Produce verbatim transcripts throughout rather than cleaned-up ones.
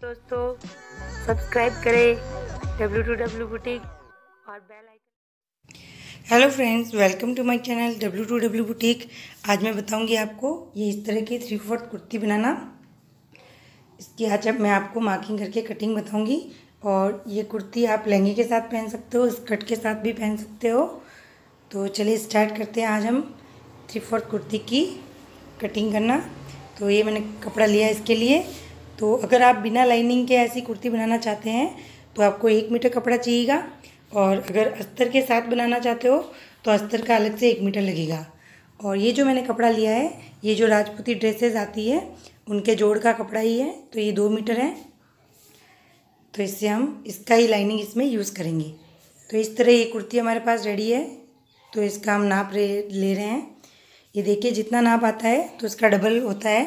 दोस्तों सब्सक्राइब करें W two W boutique और bell icon. Hello friends, welcome to my channel W two W boutique. आज मैं बताऊंगी आपको ये इस तरह की थ्री फोर्थ कुर्ती बनाना। इसकी आज अब मैं आपको मार्किंग करके कटिंग बताऊंगी। और ये कुर्ती आप लहंगे के साथ पहन सकते हो, स्कर्ट के साथ भी पहन सकते हो। तो चलिए स्टार्ट करते हैं आज हम थ्री फोर्थ कुर्ती की कटिंग करना। तो ये मैंने कपड़ा लिया इसके लिए। तो अगर आप बिना लाइनिंग के ऐसी कुर्ती बनाना चाहते हैं तो आपको एक मीटर कपड़ा चाहिएगा। और अगर अस्तर के साथ बनाना चाहते हो तो अस्तर का अलग से एक मीटर लगेगा। और ये जो मैंने कपड़ा लिया है, ये जो राजपूती ड्रेसेस आती है उनके जोड़ का कपड़ा ही है। तो ये दो मीटर है। तो इससे हम इसका ही लाइनिंग इसमें यूज़ करेंगे। तो इस तरह ये कुर्ती हमारे पास रेडी है। तो इसका हम नाप ले रहे हैं। ये देखिए, जितना नाप आता है तो इसका डबल होता है।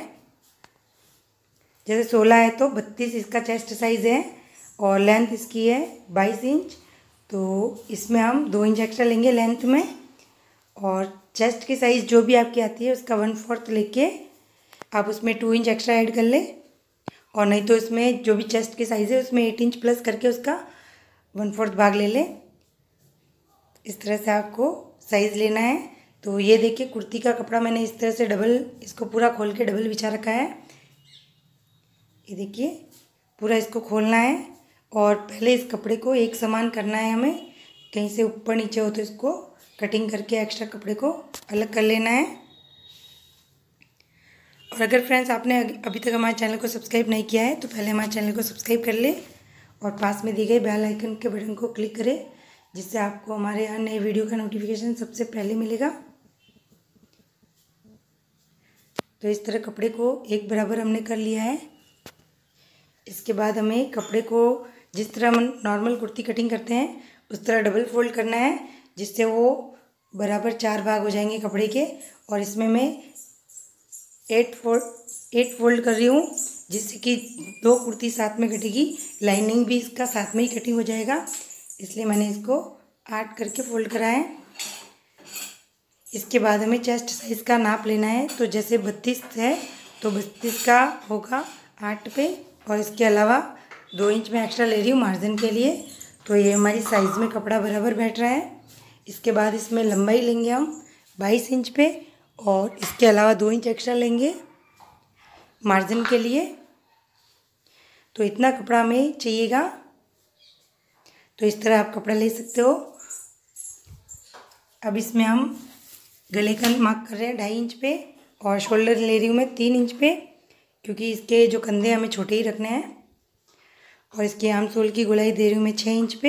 जैसे सोलह है तो बत्तीस इसका चेस्ट साइज़ है और लेंथ इसकी है बाईस इंच। तो इसमें हम दो इंच एक्स्ट्रा लेंगे लेंथ में। और चेस्ट की साइज़ जो भी आपकी आती है उसका वन फोर्थ लेके आप उसमें टू इंच एक्स्ट्रा ऐड कर ले। और नहीं तो इसमें जो भी चेस्ट की साइज़ है उसमें एट इंच प्लस करके उसका वन फोर्थ भाग ले ले। इस तरह से आपको साइज़ लेना है। तो ये देखिए, कुर्ती का कपड़ा मैंने इस तरह से डबल, इसको पूरा खोल के डबल बिछा रखा है। ये देखिए, पूरा इसको खोलना है और पहले इस कपड़े को एक समान करना है हमें। कहीं से ऊपर नीचे हो तो इसको कटिंग करके एक्स्ट्रा कपड़े को अलग कर लेना है। और अगर फ्रेंड्स आपने अभी तक हमारे चैनल को सब्सक्राइब नहीं किया है तो पहले हमारे चैनल को सब्सक्राइब कर ले और पास में दिए गए बेल आइकन के बटन को क्लिक करें, जिससे आपको हमारे हर नए वीडियो का नोटिफिकेशन सबसे पहले मिलेगा। तो इस तरह कपड़े को एक बराबर हमने कर लिया है। इसके बाद हमें कपड़े को जिस तरह हम नॉर्मल कुर्ती कटिंग करते हैं उस तरह डबल फोल्ड करना है, जिससे वो बराबर चार भाग हो जाएंगे कपड़े के। और इसमें मैं एट फोल्ड एट फोल्ड कर रही हूँ, जिससे कि दो कुर्ती साथ में कटेगी, लाइनिंग भी इसका साथ में ही कटिंग हो जाएगा। इसलिए मैंने इसको आठ करके फोल्ड करा है। इसके बाद हमें चेस्ट साइज़ का नाप लेना है। तो जैसे बत्तीस है तो बत्तीस का होगा आठ पे, और इसके अलावा दो इंच में एक्स्ट्रा ले रही हूँ मार्जिन के लिए। तो ये हमारी साइज़ में कपड़ा बराबर बैठ रहा है। इसके बाद इसमें लंबाई लेंगे हम बाईस इंच पे, और इसके अलावा दो इंच एक्स्ट्रा लेंगे मार्जिन के लिए। तो इतना कपड़ा हमें चाहिएगा। तो इस तरह आप कपड़ा ले सकते हो। अब इसमें हम गले का मार्क कर रहे हैं ढाई इंच पे, और शोल्डर ले रही हूँ मैं तीन इंच पे, क्योंकि इसके जो कंधे हमें छोटे ही रखने हैं। और इसके आर्म सोल की गोलाई दे रही हूँ मैं छः इंच पे।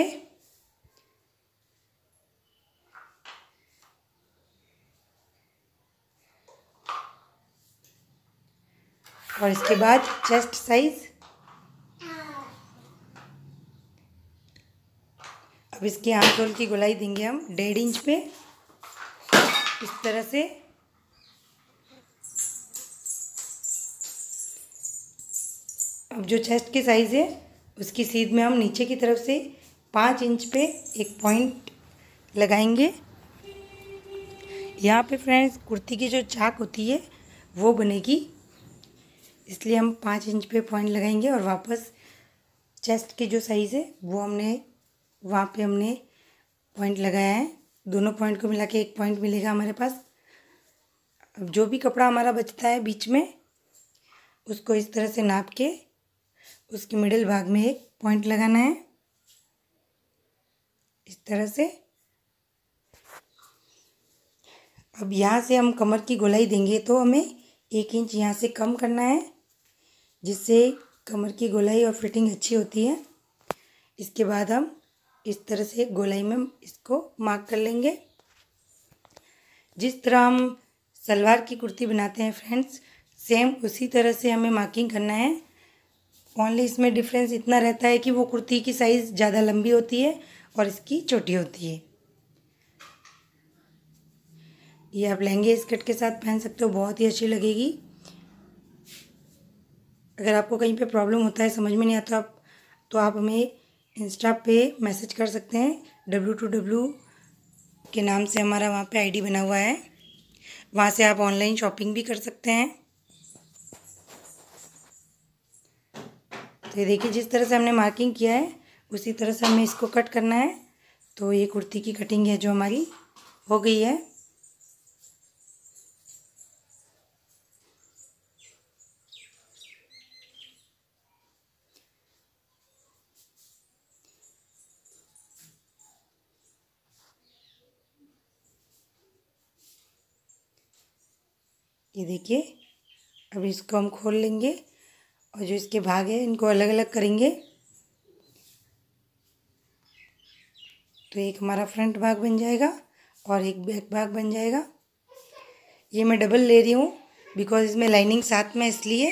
और इसके बाद चेस्ट साइज, अब इसके आर्म सोल की गोलाई देंगे हम डेढ़ इंच पे इस तरह से। अब जो चेस्ट की साइज़ है उसकी सीध में हम नीचे की तरफ से पाँच इंच पे एक पॉइंट लगाएंगे। यहाँ पे फ्रेंड्स कुर्ती की जो चाक होती है वो बनेगी, इसलिए हम पाँच इंच पे पॉइंट लगाएंगे। और वापस चेस्ट की जो साइज़ है वो हमने वहाँ पे हमने पॉइंट लगाया है। दोनों पॉइंट को मिला के एक पॉइंट मिलेगा हमारे पास। अब जो भी कपड़ा हमारा बचता है बीच में उसको इस तरह से नाप के उसके मिडिल भाग में एक पॉइंट लगाना है इस तरह से। अब यहाँ से हम कमर की गोलाई देंगे तो हमें एक इंच यहाँ से कम करना है, जिससे कमर की गोलाई और फिटिंग अच्छी होती है। इसके बाद हम इस तरह से गोलाई में इसको मार्क कर लेंगे। जिस तरह हम सलवार की कुर्ती बनाते हैं फ्रेंड्स, सेम उसी तरह से हमें मार्किंग करना है। ओनली इसमें डिफरेंस इतना रहता है कि वो कुर्ती की साइज़ ज़्यादा लंबी होती है और इसकी छोटी होती है। ये आप लहंगे स्कर्ट के साथ पहन सकते हो, बहुत ही अच्छी लगेगी। अगर आपको कहीं पे प्रॉब्लम होता है, समझ में नहीं आता आप तो आप हमें इंस्टा पे मैसेज कर सकते हैं। डब्ल्यू टू डब्ल्यू के नाम से हमारा वहाँ पे आईडी बना हुआ है, वहाँ से आप ऑनलाइन शॉपिंग भी कर सकते हैं। तो ये देखिए जिस तरह से हमने मार्किंग किया है उसी तरह से हमें इसको कट करना है। तो ये कुर्ती की कटिंग है जो हमारी हो गई है। ये देखिए अब इसको हम खोल लेंगे और जो इसके भाग है इनको अलग अलग करेंगे। तो एक हमारा फ्रंट भाग बन जाएगा और एक बैक भाग बन जाएगा। ये मैं डबल ले रही हूँ बिकॉज इसमें लाइनिंग साथ में, इसलिए।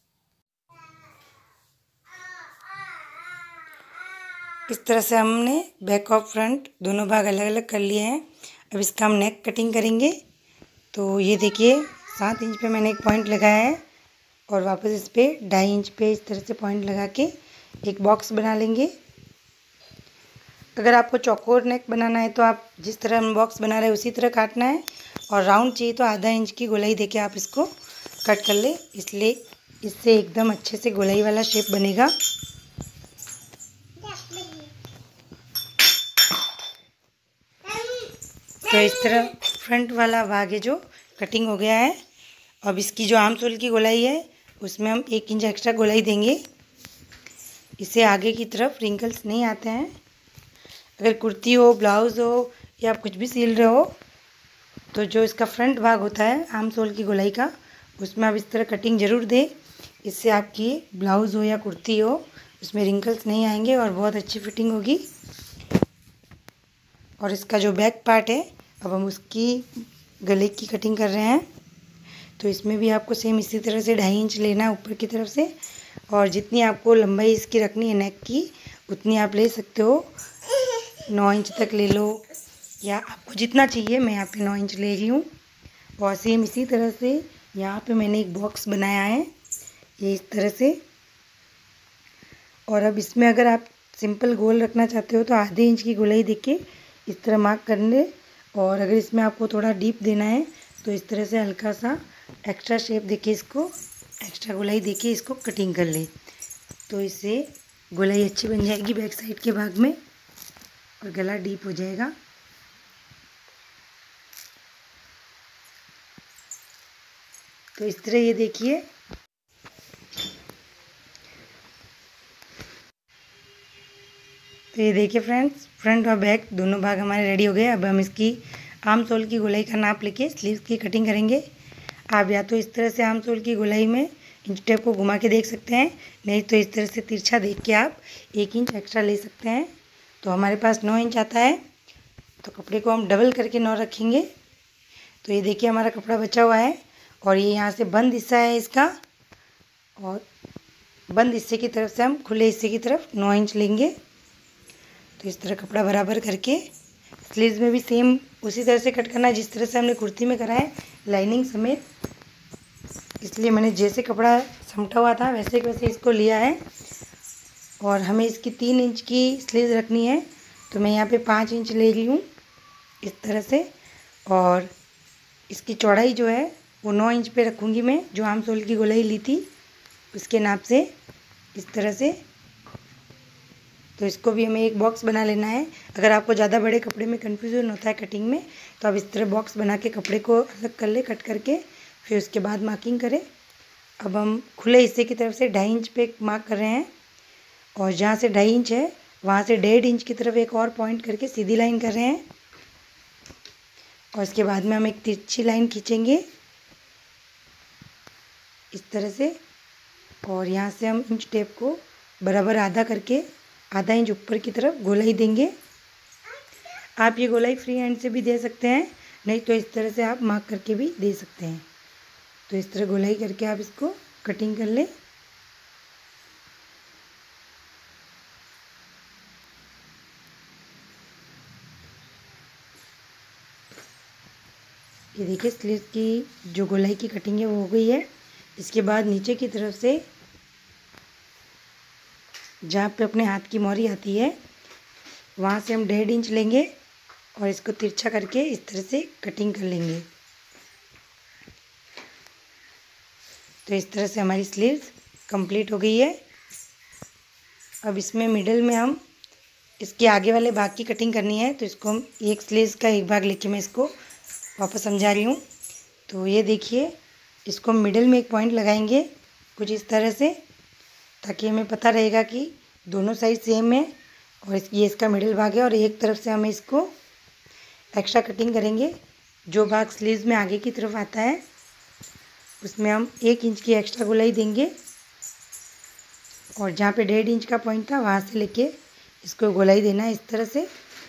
इस तरह से हमने बैक और फ्रंट दोनों भाग अलग अलग कर लिए हैं। अब इसका हम नेक कटिंग करेंगे। तो ये देखिए सात इंच पे मैंने एक पॉइंट लगाया है और वापस इस पर ढाई इंच पे इस तरह से पॉइंट लगा के एक बॉक्स बना लेंगे। अगर आपको चौकोर नेक बनाना है तो आप जिस तरह हम बॉक्स बना रहे हैं उसी तरह काटना है, और राउंड चाहिए तो आधा इंच की गोलाई देके आप इसको कट कर ले, इसलिए इससे एकदम अच्छे से गोलाई वाला शेप बनेगा। तो इस तरह फ्रंट वाला भाग है जो कटिंग हो गया है। अब इसकी जो आर्म सोल की गोलाई है उसमें हम एक इंच एक्स्ट्रा गोलाई देंगे। इससे आगे की तरफ रिंकल्स नहीं आते हैं। अगर कुर्ती हो, ब्लाउज़ हो या आप कुछ भी सिल रहे हो तो जो इसका फ्रंट भाग होता है आर्म सोल की गोलाई का, उसमें आप इस तरह कटिंग ज़रूर दें। इससे आपकी ब्लाउज़ हो या कुर्ती हो उसमें रिंकल्स नहीं आएंगे और बहुत अच्छी फिटिंग होगी। और इसका जो बैक पार्ट है अब हम उसकी गले की कटिंग कर रहे हैं। तो इसमें भी आपको सेम इसी तरह से ढाई इंच लेना है ऊपर की तरफ से, और जितनी आपको लंबाई इसकी रखनी है नेक की उतनी आप ले सकते हो। नौ इंच तक ले लो या आपको जितना चाहिए, मैं यहाँ पे नौ इंच ले रही हूँ। और सेम इसी तरह से यहाँ पे मैंने एक बॉक्स बनाया है ये इस तरह से। और अब इसमें अगर आप सिंपल गोल रखना चाहते हो तो आधे इंच की गोलाई देके इस तरह मार्क कर ले, और अगर इसमें आपको थोड़ा डीप देना है तो इस तरह से हल्का सा एक्स्ट्रा शेप देके इसको एक्स्ट्रा गोलाई देके इसको कटिंग कर ले। तो इससे गोलाई अच्छी बन जाएगी बैक साइड के भाग में और गला डीप हो जाएगा। तो इस तरह ये देखिए तो ये देखिए फ्रेंड्स, फ्रंट और बैक दोनों भाग हमारे रेडी हो गए। अब हम इसकी आर्म सोल की गोलाई का नाप लेके स्लीव्स की कटिंग करेंगे। आप या तो इस तरह से आर्म सोल की गोलाई में इंच टेप को घुमा के देख सकते हैं, नहीं तो इस तरह से तिरछा देख के आप एक इंच एक्स्ट्रा ले सकते हैं। तो हमारे पास नौ इंच आता है, तो कपड़े को हम डबल करके नौ रखेंगे। तो ये देखिए हमारा कपड़ा बचा हुआ है और ये यहाँ से बंद हिस्सा है इसका, और बंद हिस्से की तरफ से हम खुले हिस्से की तरफ नौ इंच लेंगे। तो इस तरह कपड़ा बराबर करके स्लीव्स में भी सेम उसी तरह से कट करना है जिस तरह से हमने कुर्ती में करा है, लाइनिंग समेत। इसलिए मैंने जैसे कपड़ा समटा हुआ था वैसे वैसे इसको लिया है। और हमें इसकी तीन इंच की स्लीव्स रखनी है, तो मैं यहाँ पे पाँच इंच ले रही हूँ इस तरह से। और इसकी चौड़ाई जो है वो नौ इंच पे रखूँगी मैं, जो आर्म सोल की गोलाई ली थी उसके नाप से इस तरह से। तो इसको भी हमें एक बॉक्स बना लेना है। अगर आपको ज़्यादा बड़े कपड़े में कन्फ्यूज़न होता है कटिंग में, तो आप इस तरह बॉक्स बना के कपड़े को अलग कर ले कट करके, फिर उसके बाद मार्किंग करें। अब हम खुले हिस्से की तरफ से ढाई इंच पे मार्क कर रहे हैं, और जहाँ से ढाई इंच है वहाँ से डेढ़ इंच की तरफ एक और पॉइंट करके सीधी लाइन कर रहे हैं। और इसके बाद में हम एक तिरछी लाइन खींचेंगे इस तरह से, और यहाँ से हम इंच टेप को बराबर आधा करके आधा इंच ऊपर की तरफ गोलाई देंगे। आप ये गोलाई फ्री हैंड से भी दे सकते हैं, नहीं तो इस तरह से आप मार्क करके भी दे सकते हैं। तो इस तरह गोलाई करके आप इसको कटिंग कर लें। ये देखिए स्लीव की जो गोलाई की कटिंग है वो हो गई है। इसके बाद नीचे की तरफ से जहाँ पे अपने हाथ की मोहरी आती है वहाँ से हम डेढ़ इंच लेंगे और इसको तिरछा करके इस तरह से कटिंग कर लेंगे। तो इस तरह से हमारी स्लीव्स कंप्लीट हो गई है। अब इसमें मिडल में हम इसके आगे वाले भाग की कटिंग करनी है। तो इसको हम एक स्लीव्स का एक भाग लेके मैं इसको वापस समझा रही हूँ। तो ये देखिए, इसको मिडल में एक पॉइंट लगाएंगे कुछ इस तरह से, ताकि हमें पता रहेगा कि दोनों साइड सेम है और इस ये इसका मिडिल भाग है। और एक तरफ से हमें इसको एक्स्ट्रा कटिंग करेंगे। जो भाग स्लीव्स में आगे की तरफ आता है उसमें हम एक इंच की एक्स्ट्रा गोलाई देंगे और जहाँ पे डेढ़ इंच का पॉइंट था वहाँ से लेके इसको गोलाई देना है इस तरह से।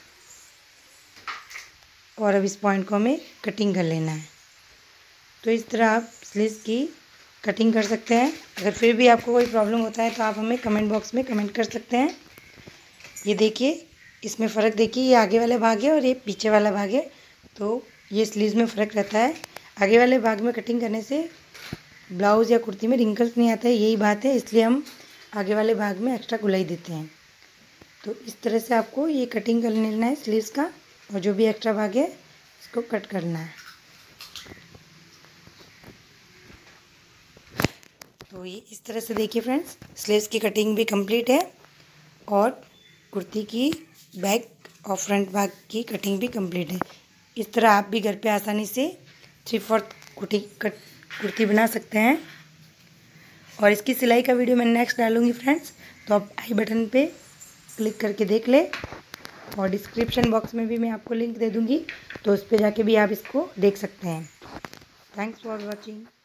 और अब इस पॉइंट को हमें कटिंग कर लेना है। तो इस तरह आप स्लीव्स की कटिंग कर सकते हैं। अगर फिर भी आपको कोई प्रॉब्लम होता है तो आप हमें कमेंट बॉक्स में कमेंट कर सकते हैं। ये देखिए, इसमें फ़र्क देखिए, ये आगे वाला भाग है और ये पीछे वाला भाग है। तो ये स्लीव्स में फ़र्क रहता है। आगे वाले भाग में कटिंग करने से ब्लाउज़ या कुर्ती में रिंकल्स नहीं आता है, यही बात है, इसलिए हम आगे वाले भाग में एक्स्ट्रा गुलाई देते हैं। तो इस तरह से आपको ये कटिंग कर लेना है स्लीव्स का, और जो भी एक्स्ट्रा भाग है इसको कट करना है। तो ये इस तरह से देखिए फ्रेंड्स, स्लीव्स की कटिंग भी कंप्लीट है और कुर्ती की बैक और फ्रंट भाग की कटिंग भी कंप्लीट है। इस तरह आप भी घर पे आसानी से three fourth kurti cut kurti बना सकते हैं। और इसकी सिलाई का वीडियो मैं नेक्स्ट डालूंगी फ्रेंड्स, तो आप आई बटन पे क्लिक करके देख ले, और डिस्क्रिप्शन बॉक्स में भी मैं आपको लिंक दे दूंगी, तो उस पर जाके भी आप इसको देख सकते हैं। Thanks for watching.